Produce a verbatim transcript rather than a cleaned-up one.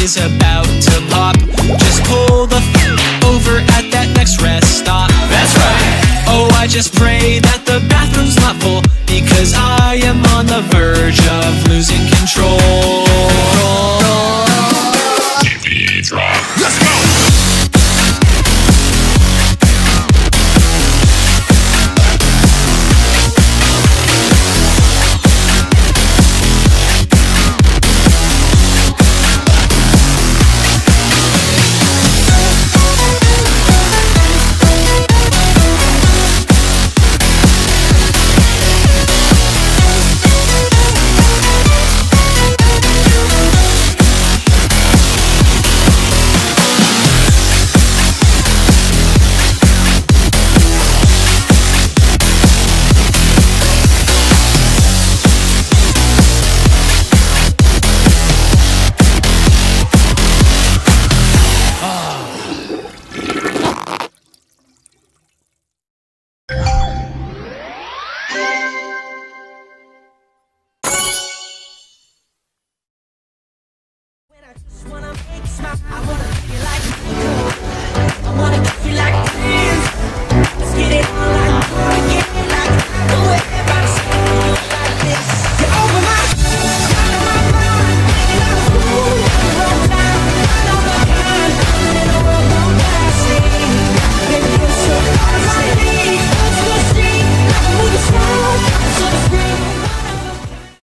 is about to pop. Just pull the f over at that next rest stop. That's right. Oh, I just pray that the bathroom's not full, because I am on the verge of losing control.